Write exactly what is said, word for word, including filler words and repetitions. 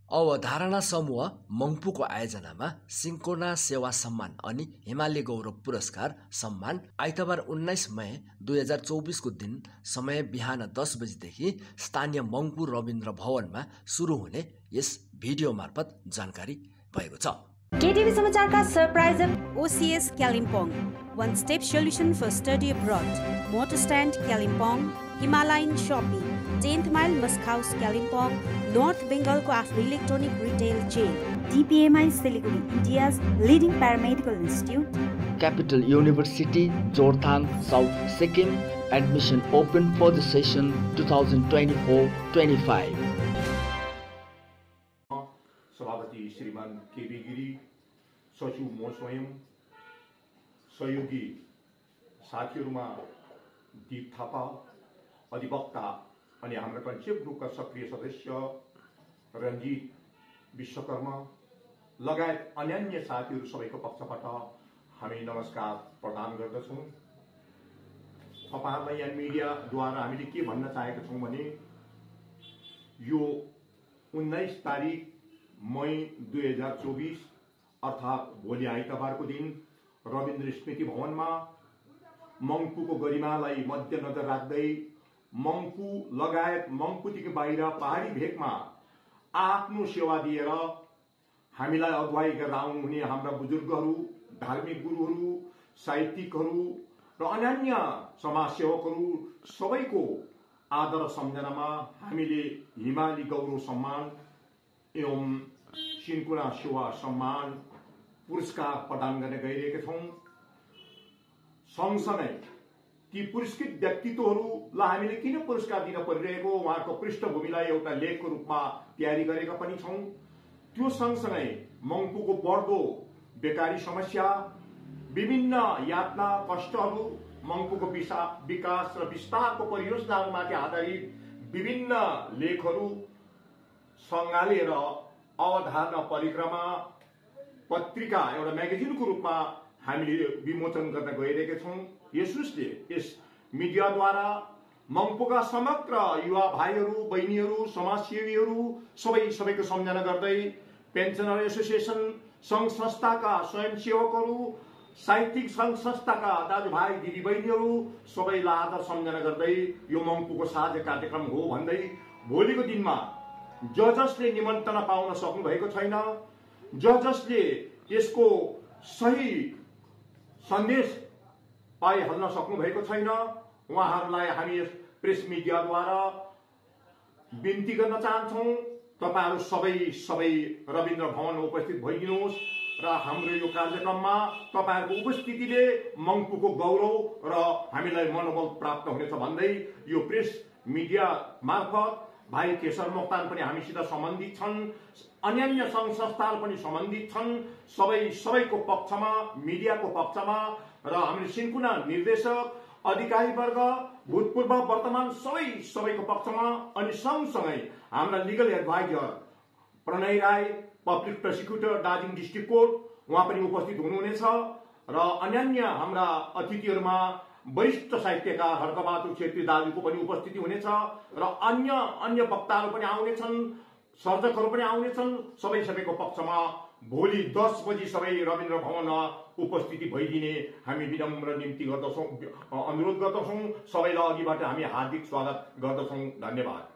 अवधारणा समूह मङ्पुको आयोजनामा सिन्कोना सेवा सम्मान अनि हिमालय गौरव पुरस्कार सम्मान आइतबार उन्नाइस मई दुई हजार चौबिसको दिन समय बिहान दस बजेदेखि स्थानीय मङ्पु रविन्द्र भवनमा सुरु हुने यस भिडियो मार्फत जानकारी भएको छ। केटिभी समाचारका सरप्राइजर OCS Kalimpong, one step solution for study abroad, motor stand Kalimpong, Himalayan shopping, tenth mile Musk House Kalimpong, North Bengal को आफ्नो electronic retail chain, D P M I Siliguri, India's leading paramedical institute, Capital University, Jorthang, South Sikkim, admission open for the session twenty twenty-four twenty-five. सभापति श्रीमान KB Giri, सचिव म स्वयं, सहयोगी साथीहरुमा दीप थापा, अधिवक्ता अनि हाम्रो कन्सेप्ट ग्रुपका सक्रिय सदस्य रञ्जित विश्वकर्मा लगायत अन्य साथीहरु सबैको पक्षबाट हामी नमस्कार प्रदान गर्दछौं। तपाईहरुलाई यहाँ मिडियाद्वारा हामीले के भन्न चाहेका छौं भने यो उन्नाइस तारिक मई दुई हजार चौबिस अर्थात भोलि आइतबारको दिन रविन्द्र स्मृति भवनमा मङ्पुको गरिमालाई मध्यनजर राख्दै मङ्पु लगायत मङ्पुदेखि बाहिर पहाडी भेगमा आफ्नो सेवा दिएर हामीलाई अगुवाई गरेर आउनुहुने हाम्रा बुजुर्गहरू, धार्मिक गुरुहरू, साहित्यिकहरू र अन्य समाजसेवकहरू सबैको आदर सम्झनामा हामीले हिमाली गौरव सम्मान एवं सिन्कोना सेवा सम्मान पुरस्कार प्रदान गर्न गइरहेका छौं। सँगसँगै ती पुरस्कृत व्यक्तित्वहरूलाई हामीले किन पुरस्कार दिन परिरहेको उहाँको पृष्ठभूमिलाई एउटा लेखको रूपमा तयारी गरेका पनि छौं। त्यो सँगसँगै मङ्पुको बढ्दो बेकारी समस्या, विभिन्न यातना कष्टहरू, मङ्पुको विकास र विस्तारको परियोजनाहरूमाथि आधारित विभिन्न लेखहरू सँगालेर अवधारणा परिक्रमा पत्रिका एउटा म्यागजिनको रूपमा हामीले विमोचन गर्न गइरहेका छौं। यसुसले यस मिडियाद्वारा मङ्पुका समग्र युवा भाइहरू, बहिनीहरू, समाजसेवीहरू सबै सबैको सम्झना गर्दै पेन्सनर एसोसिएसन संघ संस्थाका स्वयंसेवकहरू, साहित्यिक संघ संस्थाका दाजुभाइ दिदीबहिनीहरू सबैलाई आदर सम्झना गर्दै यो मङ्पुको साझा कार्यक्रम हो भन्दै भोलिको दिनमा ज जसले निमन्त्रणा पाउन सक्नु भएको छैन, ज जसले यसको सही सन्देश पाइहाल्न सक्नु भएको छैन, उहाँहरूलाई हामी यस प्रेस मिडियाद्वारा बिन्ती गर्न चाहन्छौं। तपाईहरु सबै सबै रविन्द्र भवनमा उपस्थित भइदिनुहोस् र हाम्रो यो कार्यक्रममा तपाईहरुको उपस्थितिले मङ्पुको गौरव र हामीलाई मनोबल प्राप्त हुनेछ भन्दै यो प्रेस मिडिया मार्फत भाइ केशर मोक्तान पनि हामीसित सम्बन्धित छन्, अन्य संघ संस्थाहरू पनि सम्बन्धित छन्। सबै सबैको पक्षमा, मिडियाको पक्षमा र हाम्रो सिन्कोना निर्देशक, अधिकारी वर्ग, भूतपूर्व वर्तमान सबै सबैको पक्षमा अनि सँगसँगै हाम्रा legal adviser Pranay Rai, public prosecutor Darjeeling district court उहाँ पनि उपस्थित हुनुहुनेछ र अन्य हाम्रा अतिथिहरूमा वरिष्ठ साहित्यकार हर्कबहादुर छेत्री दाजुको पनि उपस्थिति हुनेछ र अन्य अन्य वक्ताहरू पनि आउनेछन्, सर्जकहरू पनि आउनेछन्। सबै सबैको पक्षमा भोलि दस बजी सबै रविन्द्र भवनमा उपस्थिति भइदिने हामी विनम्र निम्ति गर्दछौं, अनुरोध गर्दछौं। सबैलाई अघिबाट हामी हार्दिक स्वागत गर्दछौं। धन्यवाद।